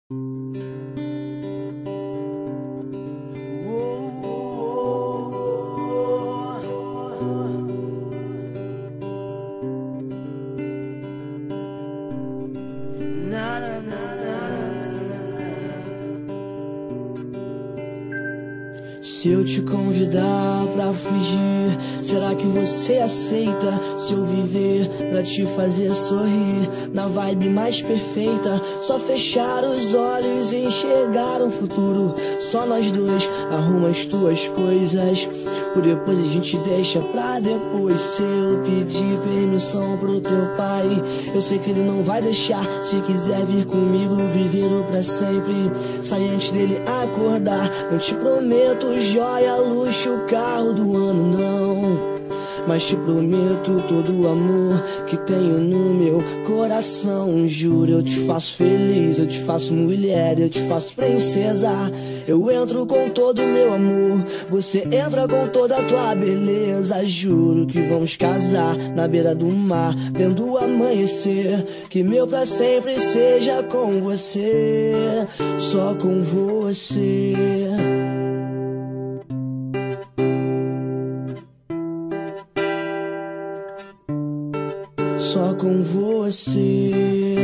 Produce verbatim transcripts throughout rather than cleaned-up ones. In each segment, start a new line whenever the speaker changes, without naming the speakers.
Se eu te convidar pra fugir, será que você aceita? Se eu viver pra te fazer sorrir, na vibe mais perfeita, só fechar os olhos e enxergar um futuro. Só nós dois, arruma as tuas coisas, por depois a gente deixa pra depois. Se eu pedir permissão pro teu pai, eu sei que ele não vai deixar. Se quiser vir comigo, viver o pra sempre, sai antes dele acordar. Não te prometo joia, luxo, carro do ano, não, mas te prometo todo o amor que tenho no meu coração. Juro, eu te faço feliz, eu te faço mulher, eu te faço princesa. Eu entro com todo o meu amor, você entra com toda a tua beleza. Juro que vamos casar na beira do mar, vendo o amanhecer. Que meu pra sempre seja com você, só com você. Só com você.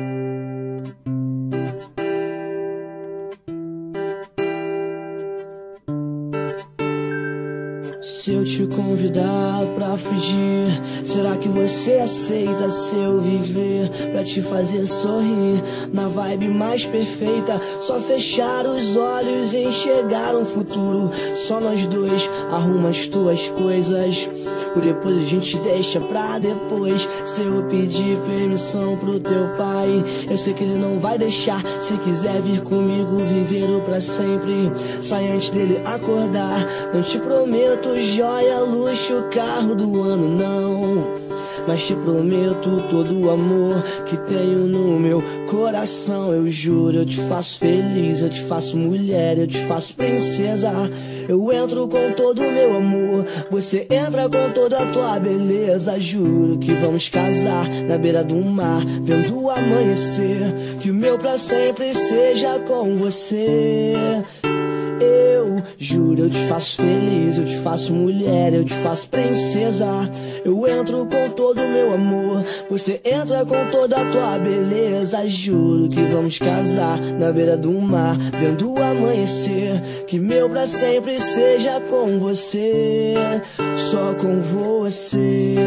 Se eu te convidar pra fugir, será que você aceita? Se eu viver pra te fazer sorrir, na vibe mais perfeita, só fechar os olhos e enxergar um futuro. Só nós dois, arruma as tuas coisas, por depois a gente deixa pra depois. Se eu pedir permissão pro teu pai, eu sei que ele não vai deixar. Se quiser vir comigo, viver o pra sempre, sai antes dele acordar. Não te prometo joia, luxo, carro do ano, não, mas te prometo todo o amor que tenho no meu coração. Eu juro, eu te faço feliz, eu te faço mulher, eu te faço princesa. Eu entro com todo o meu amor, você entra com toda a tua beleza. Juro que vamos casar na beira do mar, vendo o amanhecer. Que o meu pra sempre seja com você. Eu juro, eu te faço feliz, eu te faço mulher, eu te faço princesa. Eu entro com todo o meu amor, você entra com toda a tua beleza. Juro que vamos casar na beira do mar, vendo o amanhecer. Que meu pra sempre seja com você, só com você.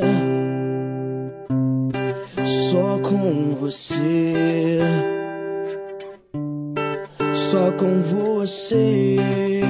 Só com você. Só com você.